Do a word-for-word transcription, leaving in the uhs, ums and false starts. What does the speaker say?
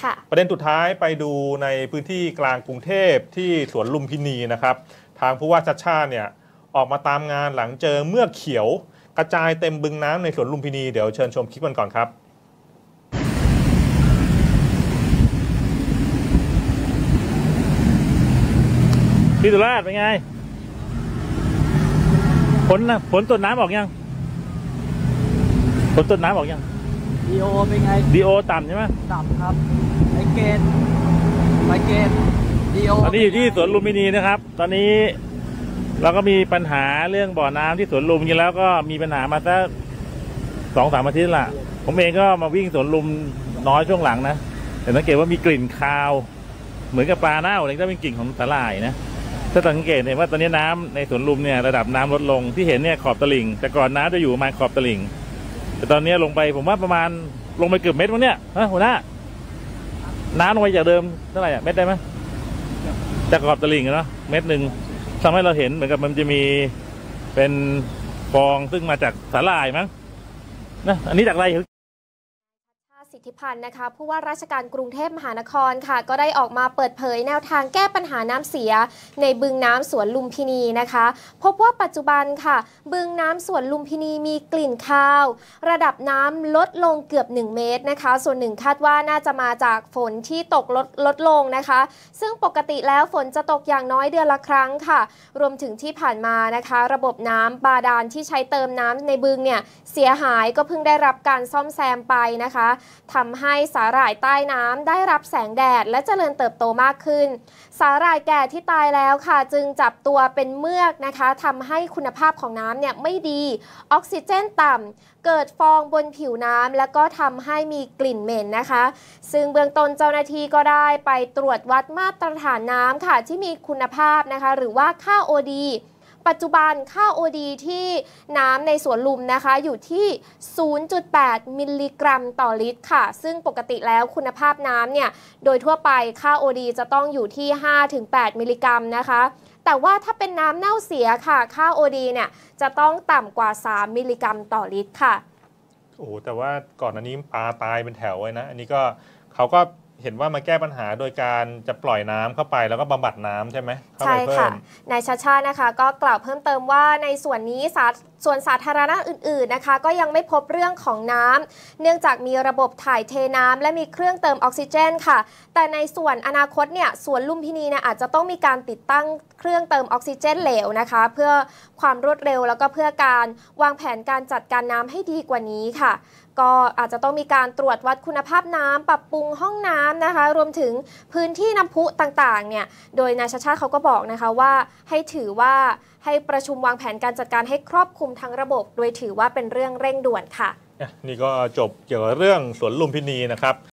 ประเด็นสุดท้ายไปดูในพื้นที่กลางกรุงเทพที่สวนลุมพินีนะครับทางผู้ว่าชัชชาติเนี่ยออกมาตามงานหลังเจอเมือกเขียวกระจายเต็มบึงน้ำในสวนลุมพินีเดี๋ยวเชิญชมคลิปกันก่อนครับพี่สุราษฎร์เป็นไงผลนะผลต้นน้ำออกยังผลต้นน้ำออกยังดีโอเป็นไงดีโอต่ำใช่ไหมต่ำครับไอเกณฑ์ไอเกณฑ์ดีโอตอนนี้อยู่ที่สวนลุมพินีนะครับตอนนี้เราก็มีปัญหาเรื่องบ่อน้ำที่สวนลุมจริงแล้วก็มีปัญหามาสักสองสามอาทิตย์ละผมเองก็มาวิ่งสวนลุมน้อยช่วงหลังนะแต่สังเกตว่ามีกลิ่นคาวเหมือนกับปลาเน่าอะไรก็เป็นกลิ่นของสาหร่ายนะถ้าสังเกตเห็นว่าตอนนี้น้ำในสวนลุมเนี่ยระดับน้ำลดลงที่เห็นเนี่ยขอบตลิ่งแต่ก่อนน้ำจะอยู่ประมาณขอบตลิ่งแต่ตอนนี้ลงไปผมว่าประมาณลงไปเกือบเม็ดมั้งเนี่ยฮะหัวหน้าน้ำลงไปจากเดิมเท่าไหร่อะเม็ดได้ไหมจากขอบตลิ่งเนาะเม็ดหนึ่งทำให้เราเห็นเหมือนกับมันจะมีเป็นฟองซึ่งมาจากสาหร่ายมั้งนะอันนี้จากอะไรสิทธิพันธ์นะคะผู้ว่าราชการกรุงเทพมหานครค่ะก็ได้ออกมาเปิดเผยแนวทางแก้ปัญหาน้ำเสียในบึงน้ำสวนลุมพินีนะคะพบว่าปัจจุบันค่ะบึงน้ำสวนลุมพินีมีกลิ่นคาวระดับน้ำลดลงเกือบหนึ่งเมตรนะคะส่วนหนึ่งคาดว่าน่าจะมาจากฝนที่ตกลดลดลงนะคะซึ่งปกติแล้วฝนจะตกอย่างน้อยเดือนละครั้งค่ะรวมถึงที่ผ่านมานะคะระบบน้ำบาดาลที่ใช้เติมน้ำในบึงเนี่ยเสียหายก็เพิ่งได้รับการซ่อมแซมไปนะคะทำให้สาหร่ายใต้น้ำได้รับแสงแดดและเจริญเติบโตมากขึ้นสาหร่ายแก่ที่ตายแล้วค่ะจึงจับตัวเป็นเมือกนะคะทำให้คุณภาพของน้ำเนี่ยไม่ดีออกซิเจนต่ำเกิดฟองบนผิวน้ำแล้วก็ทำให้มีกลิ่นเหม็นนะคะซึ่งเบื้องต้นเจ้าหน้าที่ก็ได้ไปตรวจวัดมาตรฐานน้ำค่ะที่มีคุณภาพนะคะหรือว่าค่า โอ ดี ปัจจุบันค่า โอ ดี ที่น้ำในสวนลุมนะคะอยู่ที่ ศูนย์จุดแปด มิลลิกรัมต่อลิตรค่ะซึ่งปกติแล้วคุณภาพน้ำเนี่ยโดยทั่วไปค่า โอ ดี จะต้องอยู่ที่ ห้าถึงแปด มิลลิกรัมนะคะแต่ว่าถ้าเป็นน้ำเน่าเสียค่ะค่า โอ ดี เนี่ยจะต้องต่ำกว่า สาม มิลลิกรัมต่อลิตรค่ะโอ้แต่ว่าก่อนอันนี้ปลาตายเป็นแถวเลยนะอันนี้ก็เขาก็เห็นว่ามาแก้ปัญหาโดยการจะปล่อยน้ำเข้าไปแล้วก็บำบัดน้ำใช่ไหมใช่ค่ะนายชาชานะคะก็กล่าวเพิ่มเติมว่าในส่วนนี้ส่วนสาธารณะอื่นๆนะคะก็ยังไม่พบเรื่องของน้ำเนื่องจากมีระบบถ่ายเทน้ำและมีเครื่องเติมออกซิเจนค่ะแต่ในส่วนอนาคตเนี่ยสวนลุมพินีเนี่ยอาจจะต้องมีการติดตั้งเครื่องเติมออกซิเจนเหลวนะคะเพื่อความรวดเร็วแล้วก็เพื่อการวางแผนการจัดการน้ำให้ดีกว่านี้ค่ะก็อาจจะต้องมีการตรวจวัดคุณภาพน้ำปรับปรุงห้องน้ำนะคะรวมถึงพื้นที่น้ำพุต่างๆเนี่ยโดยนายชาชาเขาก็บอกนะคะว่าให้ถือว่าให้ประชุมวางแผนการจัดการให้ครอบคลุมทั้งระบบโดยถือว่าเป็นเรื่องเร่งด่วนค่ะนี่ก็จบเกี่ยวกับเรื่องสวนลุมพินีนะครับ